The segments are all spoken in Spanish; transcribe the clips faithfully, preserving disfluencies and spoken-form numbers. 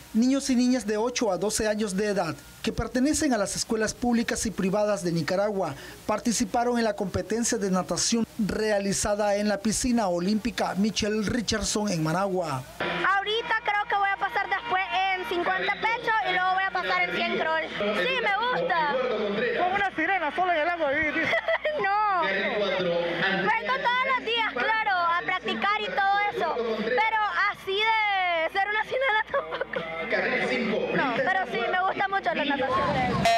Niños y niñas de ocho a doce años de edad que pertenecen a las escuelas públicas y privadas de Nicaragua participaron en la competencia de natación realizada en la piscina olímpica Michelle Richardson en Managua. Ahorita creo que voy a pasar después en cincuenta pecho y luego voy a pasar en cien crawl. Sí, me gusta. Como una sirena solo en el agua. No. Vengo todos los días, claro, a practicar y todo eso. Pero así de ser una sirena tampoco. No, pero sí, me gusta mucho la natación.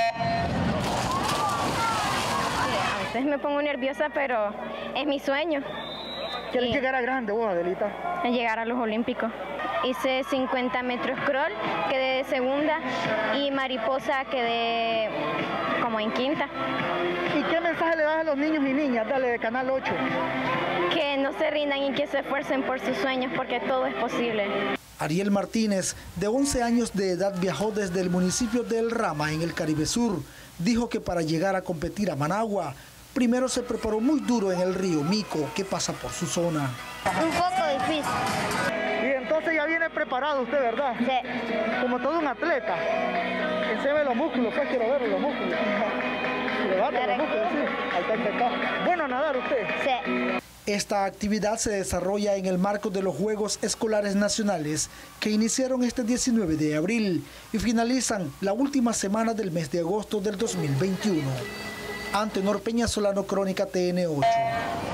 A veces me pongo nerviosa, pero es mi sueño. ¿Quieres y llegar a grande vos, Adelita? Llegar a los Olímpicos. Hice cincuenta metros crawl, quedé de segunda, y mariposa quedé como en quinta. ¿Y qué mensaje le das a los niños y niñas? Dale, de Canal ocho. Que no se rindan y que se esfuercen por sus sueños, porque todo es posible. Ariel Martínez, de once años de edad, viajó desde el municipio de El Rama, en el Caribe Sur. Dijo que para llegar a competir a Managua, primero se preparó muy duro en el río Mico, que pasa por su zona. Un poco difícil. Y entonces ya viene preparado usted, ¿verdad? Sí. Como todo un atleta. Que se ve los músculos, pues quiero ver los músculos. Levanta los músculos, sí. Ahí está, ahí está. Bueno, nadar usted. Sí. Esta actividad se desarrolla en el marco de los Juegos Escolares Nacionales que iniciaron este diecinueve de abril y finalizan la última semana del mes de agosto del dos mil veintiuno. Antenor Peña Solano, Crónica T N ocho.